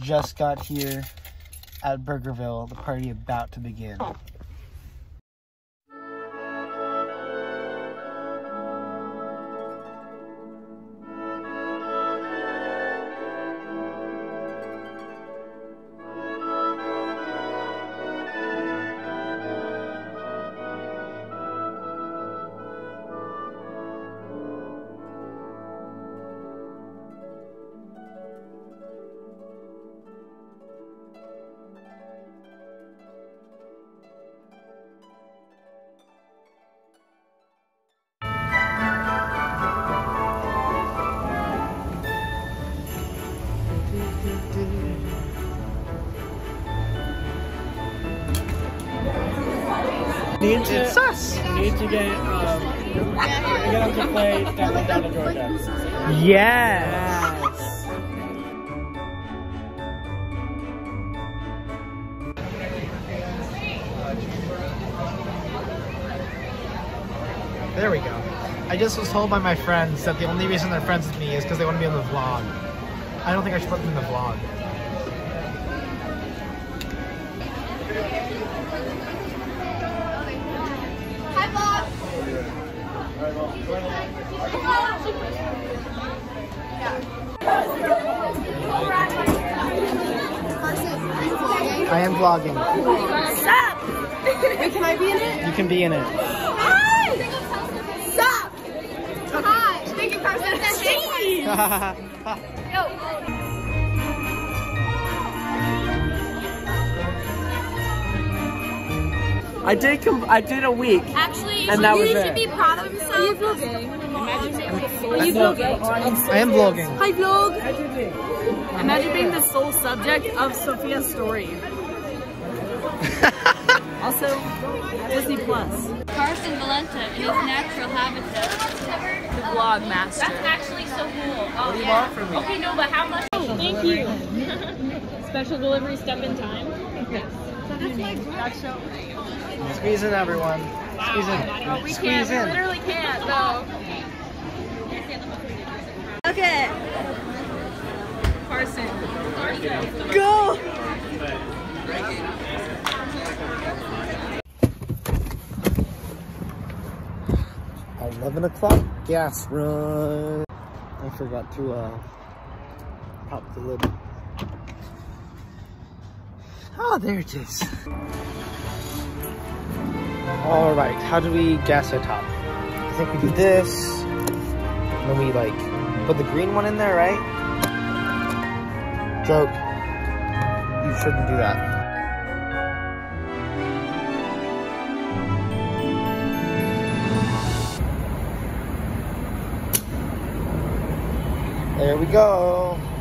just got here at Burgerville. The party about to begin. It's us. We need to get them to play down to Georgia. Yes. There we go. I just was told by my friends that the only reason they're friends with me is because they want to be on the vlog. I don't think I should put them in the vlog. I am vlogging. Stop! Wait, can I be in it? You can be in it. Hi! Stop! Hi! Thank you, Carson. I did a week. Actually, and that was you it. should be proud of himself. Are you vlogging? Are you vlogging? I am vlogging. Hi, vlog. Imagine being the sole subject of Sophia's story. Also, Disney Plus. Carson, Valenta, in his natural habitat. The vlog master. That's actually so cool. Oh, What do you want from me? Okay, no, but how much? Oh, thank you. Special delivery step in time. Yes. So this is that show. Squeeze in, everyone. Squeeze in. Oh, we Squeeze can't. in. We literally can't. No. Okay. Carson. Go! 11 o'clock gas run. I forgot to pop the lid. Oh, there it is. All right, how do we gas our top? I think we do this, and then we like put the green one in there, right? Joke. You shouldn't do that. There we go.